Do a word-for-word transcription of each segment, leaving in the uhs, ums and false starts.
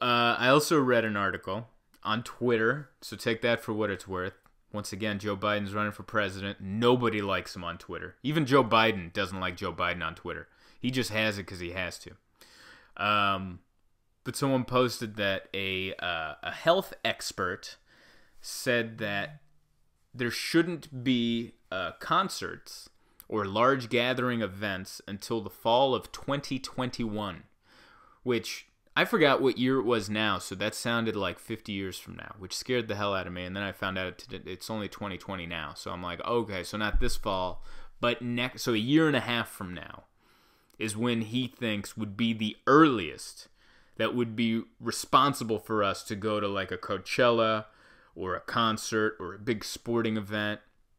uh, I also read an article on Twitter, so take that for what it's worth. Once again, Joe Biden's running for president. Nobody likes him on Twitter. Even Joe Biden doesn't like Joe Biden on Twitter. He just has it because he has to. Um, but someone posted that a uh, a health expert said that there shouldn't be uh, concerts or large gathering events until the fall of twenty twenty-one, which I forgot what year it was now, so that sounded like fifty years from now, which scared the hell out of me. And then I found out it's only twenty twenty now, so I'm like, okay, so not this fall, but next, so a year and a half from now is when he thinks would be the earliest that would be responsible for us to go to like a Coachella or a concert or a big sporting event.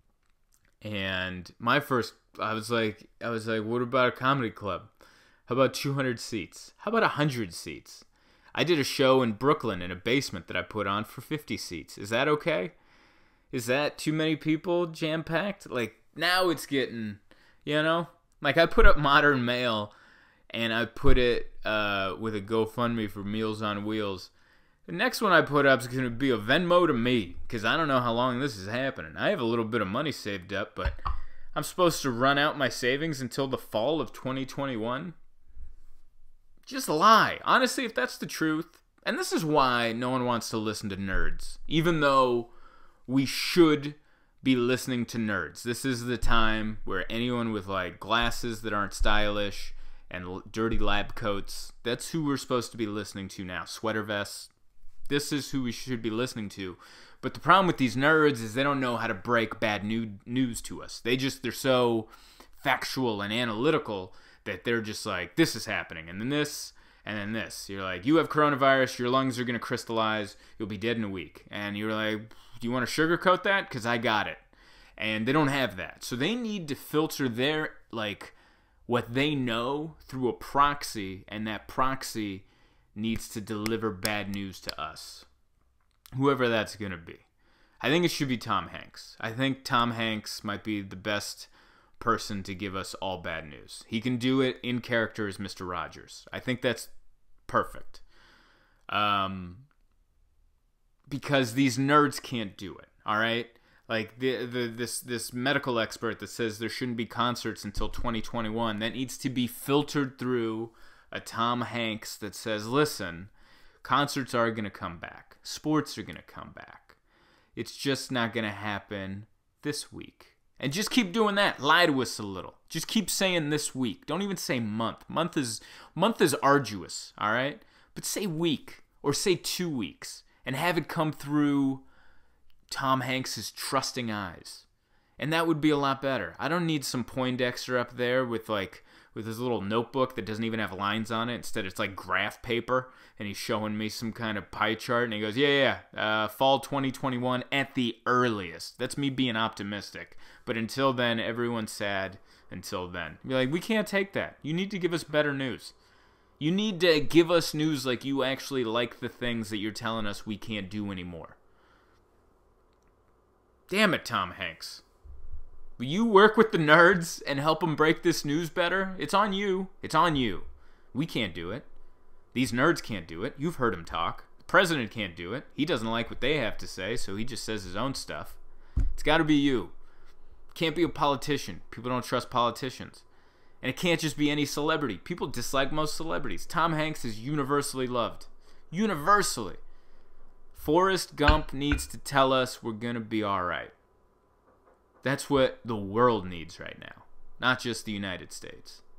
And my first, I was like, I was like, what about a comedy club? How about two hundred seats? How about one hundred seats? I did a show in Brooklyn in a basement that I put on for fifty seats. Is that okay? Is that too many people jam-packed? Like, now it's getting, you know? Like, I put up Modern Mail, and I put it uh, with a GoFundMe for Meals on Wheels. The next one I put up is going to be a Venmo to me, because I don't know how long this is happening. I have a little bit of money saved up, but I'm supposed to run out my savings until the fall of twenty twenty-one? Just lie. Honestly, if that's the truth, and this is why no one wants to listen to nerds, even though we should be listening to nerds. This is the time where anyone with like glasses that aren't stylish and l- dirty lab coats, that's who we're supposed to be listening to now. Sweater vests. This is who we should be listening to. But the problem with these nerds is they don't know how to break bad new- news to us. They just, they're so factual and analytical that they're just like, this is happening, and then this, and then this. You're like, you have coronavirus, your lungs are going to crystallize, you'll be dead in a week. And you're like, do you want to sugarcoat that? Because I got it. And they don't have that. So they need to filter their, like, what they know through a proxy, and that proxy needs to deliver bad news to us. Whoever that's going to be. I think it should be Tom Hanks. I think Tom Hanks might be the best person to give us all bad news. He can do it in character as Mister Rogers. I think that's perfect. Um, because these nerds can't do it, all right? Like the, the this this medical expert that says there shouldn't be concerts until twenty twenty-one, that needs to be filtered through a Tom Hanks that says, listen, concerts are going to come back. Sports are going to come back. It's just not going to happen this week. And just keep doing that. Lie to us a little. Just keep saying this week. Don't even say month. Month is month is arduous, all right? But say week or say two weeks and have it come through Tom Hanks's trusting eyes. And that would be a lot better. I don't need some Poindexter up there with like with his little notebook that doesn't even have lines on it. Instead, it's like graph paper, and he's showing me some kind of pie chart, and he goes, yeah, yeah, uh, fall twenty twenty-one at the earliest. That's me being optimistic. But until then, everyone's sad until then. Be like, we can't take that. You need to give us better news. You need to give us news like you actually like the things that you're telling us we can't do anymore. Damn it, Tom Hanks. Will you work with the nerds and help them break this news better? It's on you. It's on you. We can't do it. These nerds can't do it. You've heard him talk. The president can't do it. He doesn't like what they have to say, so he just says his own stuff. It's got to be you. Can't be a politician. People don't trust politicians. And it can't just be any celebrity. People dislike most celebrities. Tom Hanks is universally loved. Universally. Forrest Gump needs to tell us we're going to be all right. That's what the world needs right now, not just the United States.